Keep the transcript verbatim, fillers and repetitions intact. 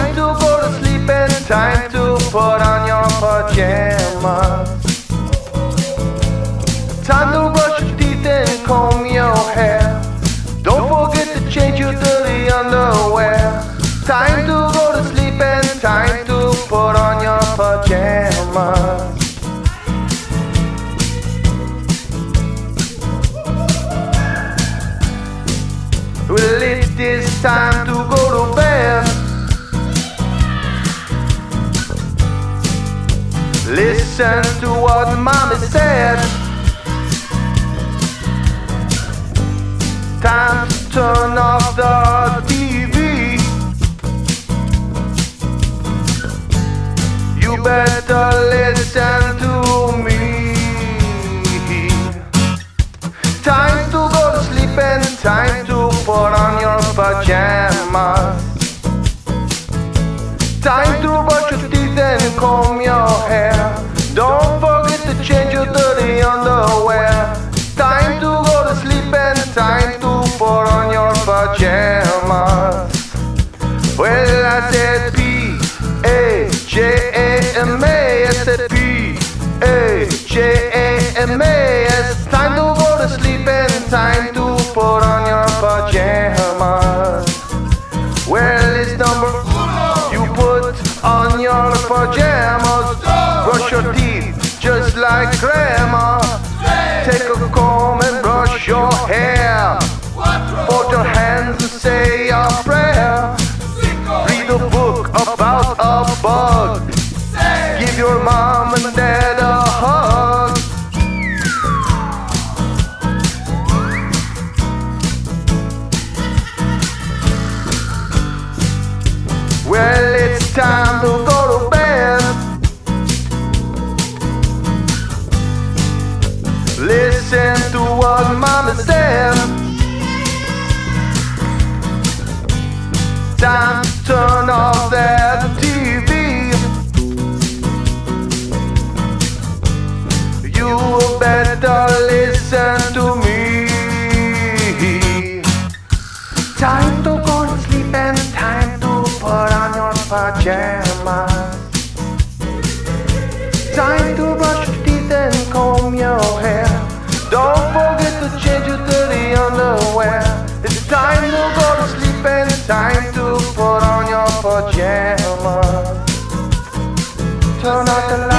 Time to go to sleep and time to put on your pajamas. Time to brush your teeth and comb your hair. Don't forget to change your dirty underwear. Time to go to sleep and time to put on your pajamas. Well, it is time to go to bed. Listen to what mommy said. Time to turn off the T V. You better listen to me. Time to go to sleep and time to put on your pajamas. Time to brush your teeth and comb your hair. Don't forget to change your dirty underwear. Time to go to sleep and time to put on your pajamas. Well, I said P A J A M A. I said P A J A M A. It's time to go to sleep and time to put on your pajamas. Well, it's number uno. You put on your pajamas. Brush your teeth just like grandma. Take a comb and brush your hair. Fold your hands and say a prayer. Read a book about a bug. Give your mom and dad a hug. Well, it's time to go to bed. Listen to what mama said. Time to turn off that T V. You better listen to me. Time to go to sleep and time to put on your pajamas. Time to brush your teeth and comb your hair. Don't forget to change your dirty underwear. It's time to go to sleep and time to put on your pajamas. Turn out the light.